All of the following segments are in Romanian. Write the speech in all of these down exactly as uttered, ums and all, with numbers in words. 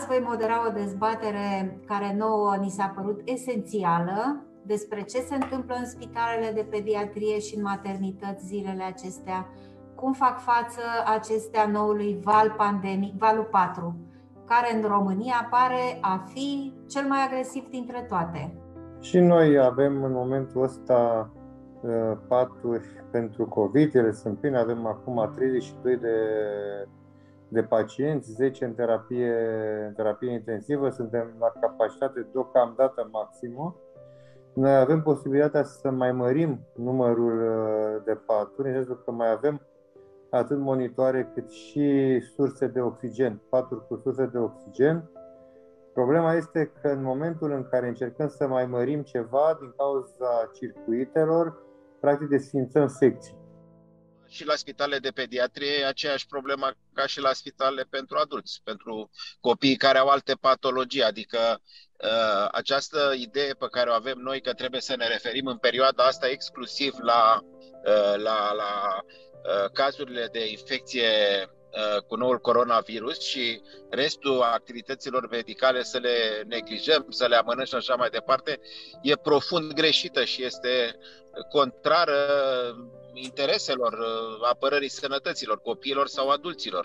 azi voi modera o dezbatere care nouă ni s-a părut esențială despre ce se întâmplă în spitalele de pediatrie și în maternități zilele acestea, cum fac față acestea noului val pandemic, valul patru, care în România pare a fi cel mai agresiv dintre toate. Și noi avem în momentul ăsta paturi pentru COVID, ele sunt pline, avem acum treizeci și doi de, de pacienți, zece în terapie, în terapie intensivă, suntem la capacitate deocamdată maximă. Noi avem posibilitatea să mai mărim numărul de paturi, în sensul că mai avem atât monitoare cât și surse de oxigen, paturi cu surse de oxigen. Problema este că în momentul în care încercăm să mai mărim ceva din cauza circuitelor, practic desfințăm secții. Și la spitalele de pediatrie e aceeași problemă ca și la spitalele pentru adulți, pentru copiii care au alte patologii, adică uh, această idee pe care o avem noi că trebuie să ne referim în perioada asta exclusiv la, uh, la, la uh, cazurile de infecție uh, cu noul coronavirus și restul activităților medicale să le neglijăm, să le amânăm și așa mai departe, e profund greșită și este contrară intereselor apărării sănătăților copiilor sau adulților.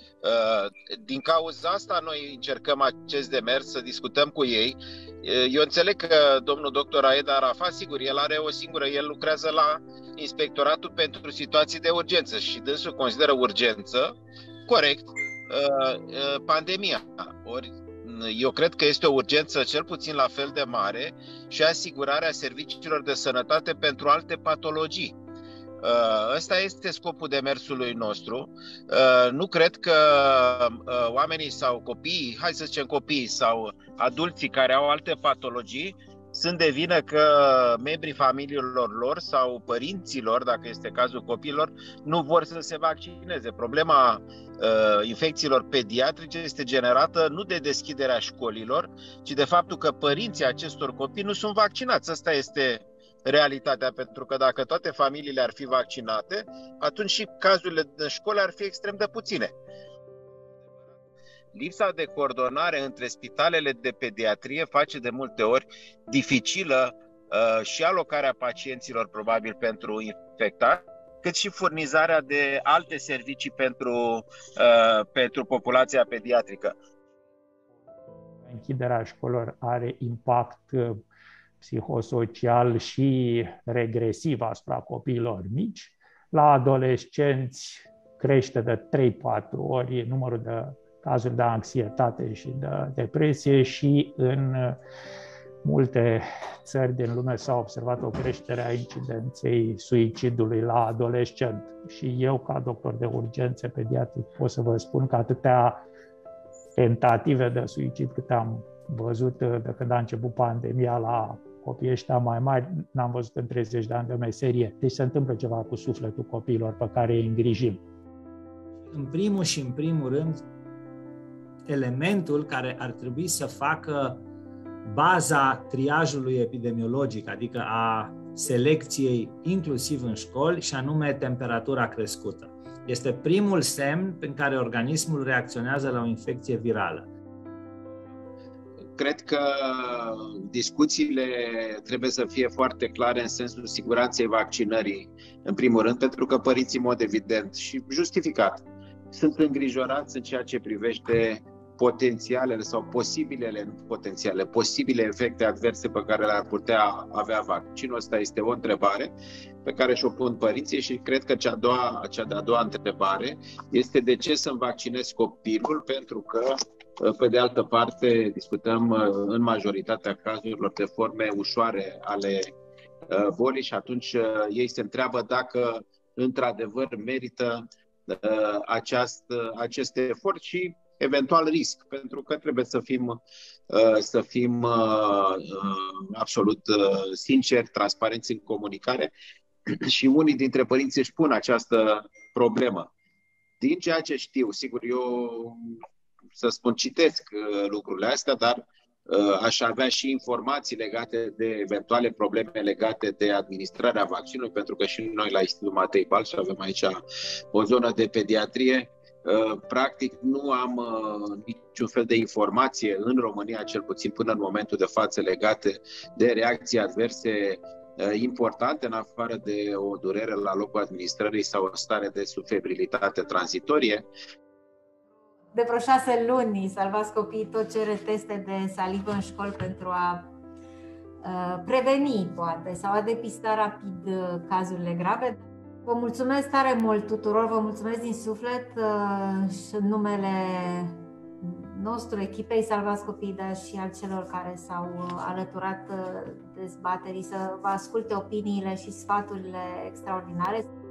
Din cauza asta noi încercăm acest demers, să discutăm cu ei. Eu înțeleg că domnul doctor Aed Arafat, sigur, el are o singură, el lucrează la Inspectoratul pentru Situații de Urgență și dânsul consideră urgență, corect, pandemia. Ori eu cred că este o urgență cel puțin la fel de mare și asigurarea serviciilor de sănătate pentru alte patologii. Ăsta este scopul demersului nostru. Nu cred că oamenii sau copiii, hai să zicem copiii sau adulții care au alte patologii sunt de vină că membrii familiilor lor sau părinților, dacă este cazul copiilor, nu vor să se vaccineze. Problema uh, infecțiilor pediatrice este generată nu de deschiderea școlilor, ci de faptul că părinții acestor copii nu sunt vaccinați. Asta este realitatea, pentru că dacă toate familiile ar fi vaccinate, atunci și cazurile de școli ar fi extrem de puține. Lipsa de coordonare între spitalele de pediatrie face de multe ori dificilă uh, și alocarea pacienților probabil pentru infectați, cât și furnizarea de alte servicii pentru, uh, pentru populația pediatrică. Închiderea școlilor are impact psihosocial și regresiv asupra copiilor mici. La adolescenți crește de trei patru ori numărul de cazuri de anxietate și de depresie și în multe țări din lume s-a observat o creștere a incidenței suicidului la adolescent. Și eu, ca doctor de urgențe pediatric, pot să vă spun că atâtea tentative de suicid cât am văzut de când a început pandemia la copiii ăștia mai mari, n-am văzut în treizeci de ani de meserie. Deci se întâmplă ceva cu sufletul copiilor pe care îi îngrijim. În primul și în primul rând, elementul care ar trebui să facă baza triajului epidemiologic, adică a selecției inclusiv în școli, și anume temperatura crescută. Este primul semn prin care organismul reacționează la o infecție virală. Cred că discuțiile trebuie să fie foarte clare în sensul siguranței vaccinării, în primul rând, pentru că părinții, în mod evident și justificat, sunt îngrijorați în ceea ce privește potențialele sau posibilele, nu potențiale, posibile efecte adverse pe care le-ar putea avea vaccinul. Asta este o întrebare pe care și-o pun părinții și cred că cea, doua, cea de-a doua întrebare este de ce să-mi vaccinez copilul, pentru că, pe de altă parte, discutăm în majoritatea cazurilor de forme ușoare ale bolii și atunci ei se întreabă dacă într-adevăr merită aceast, acest efort și eventual risc, pentru că trebuie să fim, să fim absolut sinceri, transparenți în comunicare și unii dintre părinți își pun această problemă. Din ceea ce știu, sigur, eu să spun, citesc lucrurile astea, dar aș avea și informații legate de eventuale probleme legate de administrarea vaccinului, pentru că și noi la Institutul Matei Balș avem aici o zonă de pediatrie. Practic nu am niciun fel de informație în România, cel puțin până în momentul de față, legate de reacții adverse importante, în afară de o durere la locul administrării sau o stare de subfebrilitate tranzitorie. De vreo șase luni, Salvați Copiii tot cere teste de salivă în școli pentru a uh, preveni, poate, sau a depista rapid uh, cazurile grave. Vă mulțumesc tare mult tuturor, vă mulțumesc din suflet uh, și în numele nostru, echipei Salvați Copiii, dar și al celor care s-au uh, alăturat uh, dezbaterii, să vă asculte opiniile și sfaturile extraordinare.